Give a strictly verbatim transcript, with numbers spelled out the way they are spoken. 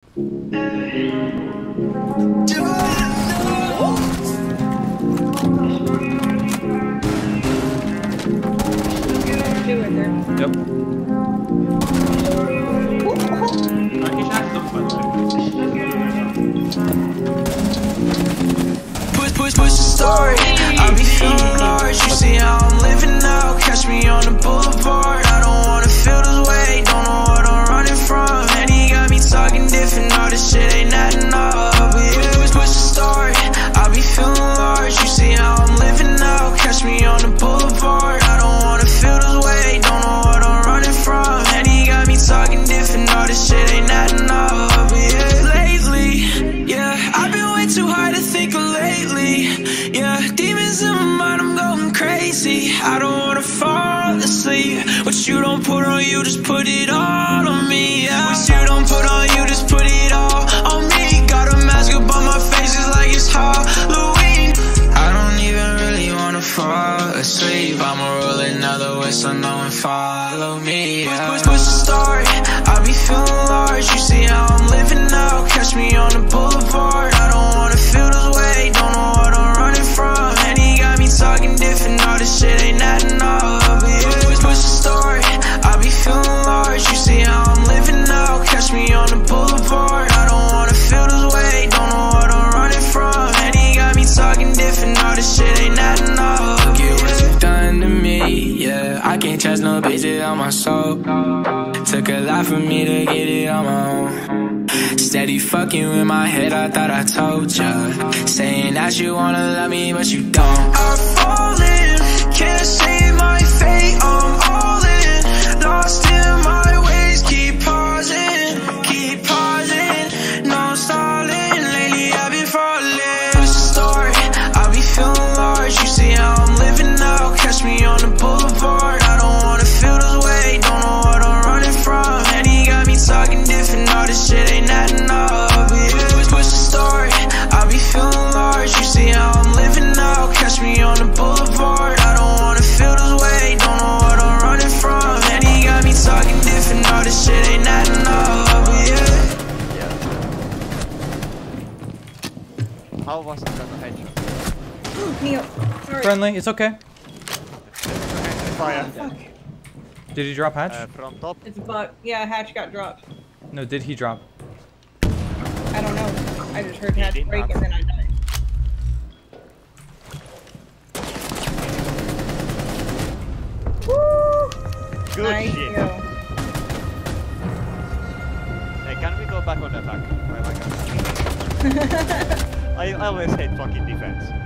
Yep. Push, push, push the story. I be feeling large. You see how I'm living now. Catch me on the boulevard. I don't wanna feel this way. Don't know what I'm running from. And he got me talking different. All this shit ain't adding up. Push, push, push the story. I be feeling large. You see how I'm living now. Catch me on the boulevard. I don't wanna feel this way. Don't know what I'm running from. And he got me talking different. All this shit ain't adding up. Yeah, lately, yeah, I've been way too high to think of lately. Yeah, demons in my mind, I'm going crazy. I don't wanna fall asleep. What you don't put on you, just put it all on me. Yeah, what you don't put on you, just put it all on me. Got a mask up on my face, it's like it's Halloween. I don't even really wanna fall asleep. I'ma roll another whistle, no one follow me. Yeah. Push, push, push the story. I be feeling large. You see how I'm living now. Catch me on the boulevard. I don't wanna feel this way. Don't know what I'm running from. And he got me talking different. All this shit ain't adding up. Yeah. Push, push, push the story. I be feeling large. You see how I'm living now. Catch me on the boulevard. I don't wanna feel this way. Don't know what I'm running from. And he got me talking different. All this shit ain't adding up. Look at what you done to me. Yeah, I can't trust no bitches on my soul. Took a lot for me to get it on my own. Steady fucking with my head, I thought I told ya. Saying that you wanna love me, but you don't. I'm falling, can't save my fate, I'm all in. Lost in my ways, keep pausing, keep pausing. No stalling, lately I've been falling. Push the story, I be feeling large. You see how I'm living now. Catch me on the boulevard. I don't wanna feel this way. Don't know what I'm running from. And he got me talking different. All this shit ain't adding up. Yeah. Push, push the story. I be feeling large. You see how I'm living now. Catch me on the boulevard. I don't wanna feel this way. Don't know what I'm running from. And he got me talking different. All this shit ain't adding up. Yeah. How was it that hedge? Neo, sorry. Friendly, it's okay. Fire. Fuck. Did he drop hatch? Uh, from top. It's a bug. Yeah, hatch got dropped. No, did he drop? I don't know. I just heard He hatch did break not. and then I died. Woo! Good Nice shit. go. Hey, can we go back on attack? I like it. I, I always hate fucking defense.